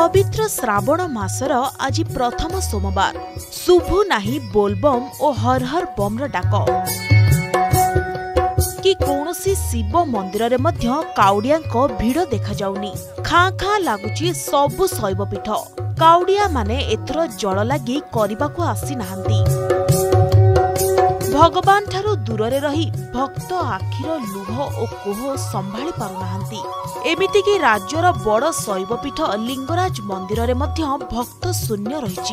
पवित्र श्रावण मासर आज प्रथम सोमवार शुभु नाही बोलबम और हर हर बम डाक कि कौनसी शिव मंदिर रे मध्य काउडिया भिड़ देखा जाउनी। खाँ खाँ लगुची सबु शैवपीठ काउडिया माने एथर जल लगी करने को आसी नाहंती। भगवान ठारू दूर रे रही भक्त आखिर लुह और कोह संभाली पारुनाहांती। एमिति कि राज्यर बड़ शैवपीठ लिंगराज मंदिर रे मध्य भक्त शून्य रहिछि।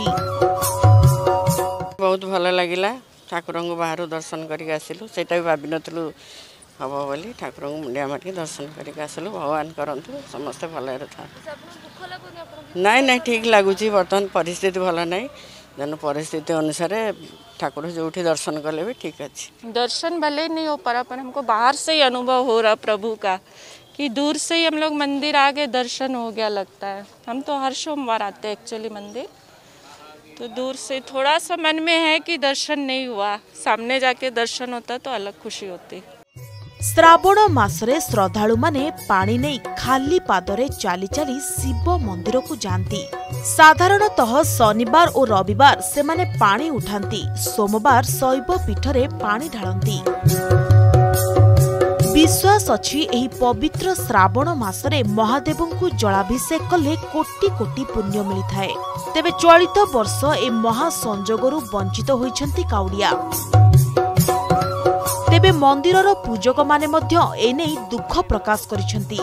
बहुत भल लगिला ठाकुर को बाहर दर्शन करके आसिलु सेटा भी भाबी नथलु हम बोली ठाकुर को मुंडिया माटी दर्शन करके आसिलु। भगवान करंतु समस्त भल था। नहीं नहीं ठीक लगुच बर्तमान परिस्थिति भल नहीं जन परिस्थिति अनुसार ठाकुर जो दर्शन कले भी ठीक अच्छे। दर्शन भले नहीं हो पा पर हमको बाहर से ही अनुभव हो रहा प्रभु का कि दूर से ही हम लोग मंदिर आ गए दर्शन हो गया लगता है। हम तो हर सोमवार आते हैं एक्चुअली मंदिर, तो दूर से थोड़ा सा मन में है कि दर्शन नहीं हुआ, सामने जाके दर्शन होता तो अलग खुशी होती। श्रावण मासरे श्रद्धालु माने पानी नहीं खाली पादरे चाली चाली शिव मंदिर को जाती। साधारणतः शनिवार और रविवार से माने पानी उठाती, सोमवार शैव पीठरे पानी ढालती। विश्वास अछि एही पवित्र श्रावण मासरे महादेव को जलाभिषेक कले कोटी कोटी पुण्य मिलिथाए। तेबे चलित वर्ष ए महासंजोगरु वंचित होइछंती काउडिया। तेबे मंदिरर पूजक माने मध्य एने दुख प्रकाश करिछंती।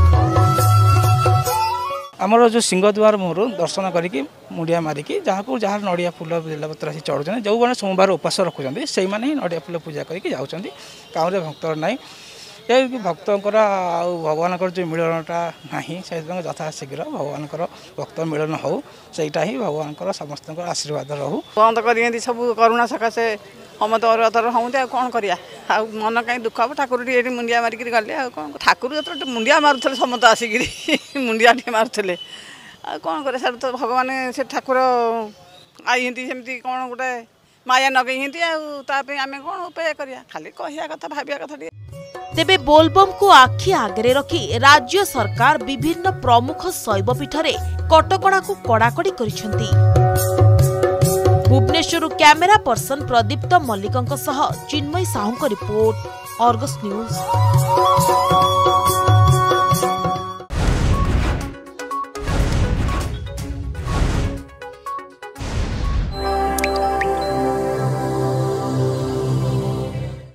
आमर जो सिंहद्वार मोर दर्शन करके मुंडिया मारिकी जहाँ को जहाँ नड़िया फूल बेलपत्र आसी चढ़ुच्च जो मैंने सोमवार उपास रखुच्च से नड़िया फूल पूजा करके जाऊँच गाँव भक्त ना ये भक्तर भगवान जो मिलनटा ना से यथाशीघ्र भगवान भक्त मिलन हो सहीटा ही भगवान समस्त आशीर्वाद रहू। बंद कर सब करुणा सकाशे हम तो अरतर हूँ कौन करिया मन कहीं दुख हम ठाकुर ये मुंडिया मारिक गले कौन ठाकुर जो मुंडिया मारुले समस्त आसिक मुंडिया मारुले कौन करे सर तो भगवान से ठाकुर आई सेमती कौन गोटे माया नगई आम कौन उपाय करिया खाली कहया कथा भाविया कथा। तेबे बोलबम को आखि आगे रखी राज्य सरकार विभिन्न प्रमुख शैवपीठरे कटकणा को कड़ाकड़ी करिसेंती। भुवनेश्वर कैमेरा पर्सन प्रदीप्त मल्लिकंक सह Chinmayi Sahu report, Argus news.